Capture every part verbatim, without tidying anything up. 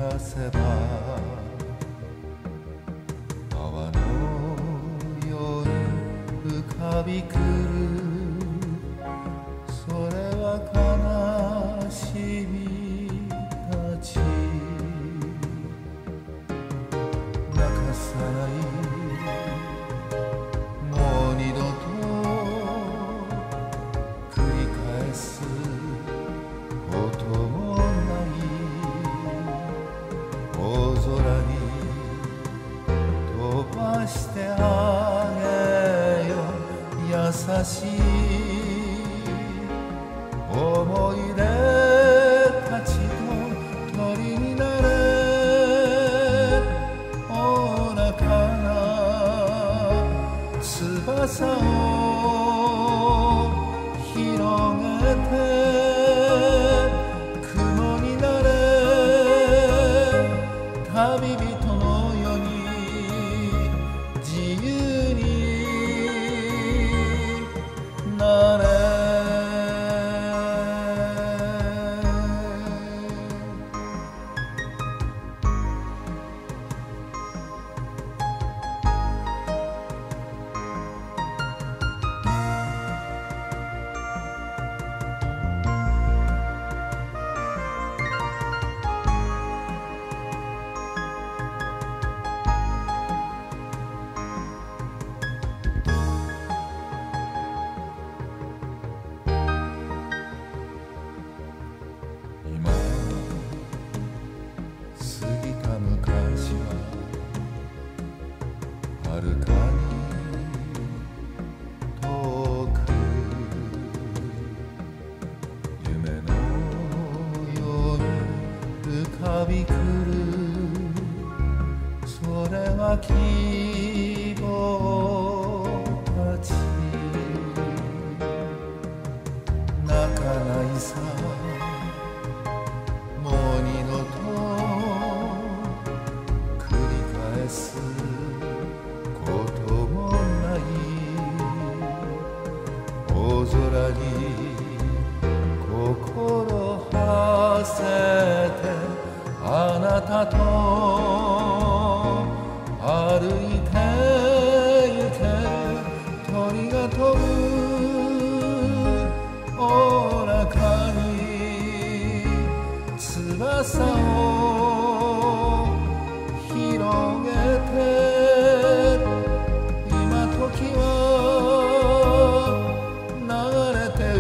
かせば泡のように浮かびくる。それは悲しみたち泣かさないもう二度と繰り返すこともない大空に飛ばしてあげよ優しい思い出たちと鳥になれ。おなかな翼を広げて雲になれ。旅人のように自由になれ。はるかに遠く夢のように浮かびくる。それは希望たち泣かないさもう二度と繰り返すこともない大空に心はせてあなたと歩いてゆける。鳥が飛ぶおなかに翼を広げて今時は流れて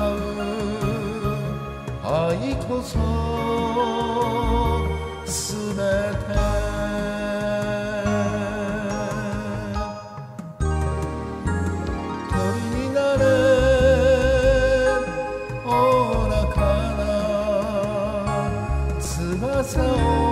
歌う愛こそすべて。鳥になれおなかな翼を